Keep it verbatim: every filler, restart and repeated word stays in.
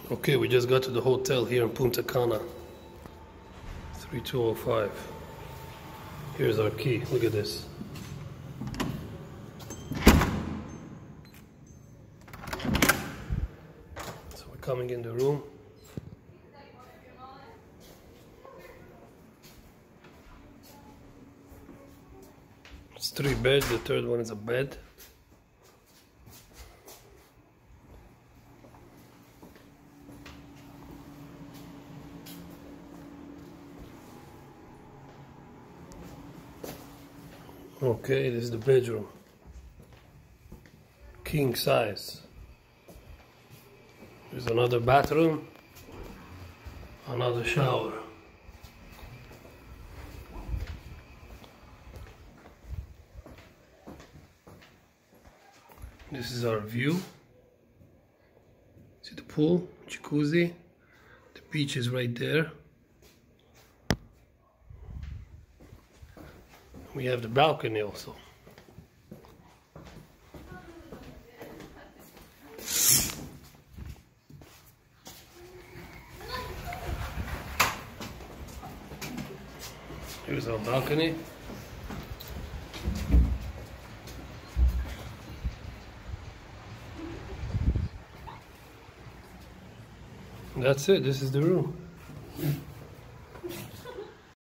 Okay, we just got to the hotel here in Punta Cana. three two oh five. Here's our key. Look at this. So we're coming in the room. It's three beds. The third one is a bed. Okay, this is the bedroom. King size. There's another bathroom, another shower. This is our view. See the pool, jacuzzi. The beach is right there. We have the balcony also. Here's our balcony. That's it, this is the room.